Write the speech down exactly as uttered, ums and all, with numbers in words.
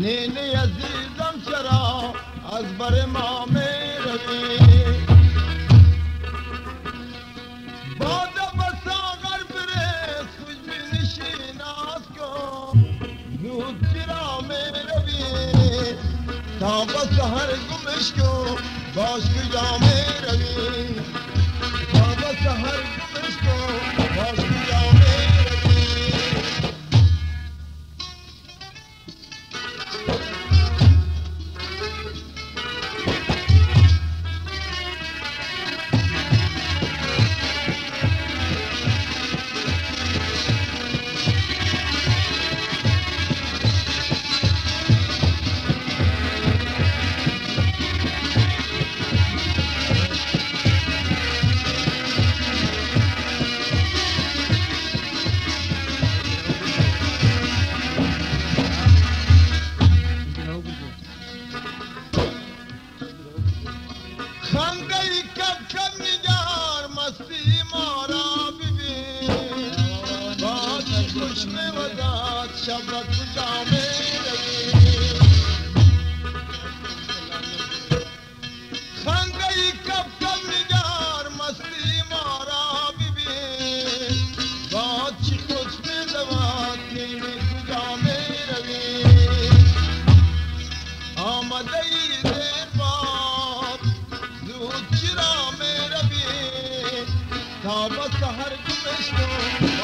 نینه عزیزم چرا از بر ما میروی باده به ساغر برس خوش بینشی ناز کن زود چرا میروی تا با سهر گمش کن باش کجا میروی تا با سهر گمش کن باش کجا میروی خنده کب کب نگار مستی ما را ببین باد خوش میوزد شب کجا میروی خنده کب کب نگار مستی ما را ببین باد چی خوش میوزد نیمی کجا میروی آمده ای دیر باد زود چرا میروی تا با سهر گمش کن